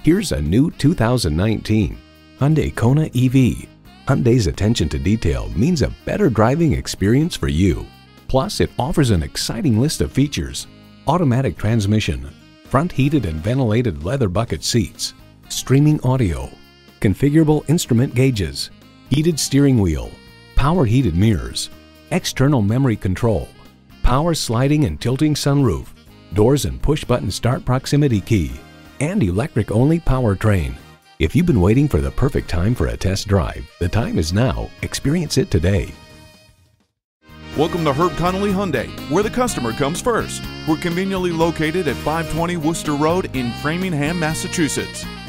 Here's a new 2019 Hyundai Kona EV. Hyundai's attention to detail means a better driving experience for you. Plus, it offers an exciting list of features: automatic transmission, front heated and ventilated leather bucket seats, streaming audio, configurable instrument gauges, heated steering wheel, power heated mirrors, external memory control, power sliding and tilting sunroof, doors and push-button start proximity key, and electric-only powertrain. If you've been waiting for the perfect time for a test drive, the time is now. Experience it today. Welcome to Herb Connolly Hyundai, where the customer comes first. We're conveniently located at 520 Worcester Road in Framingham, Massachusetts.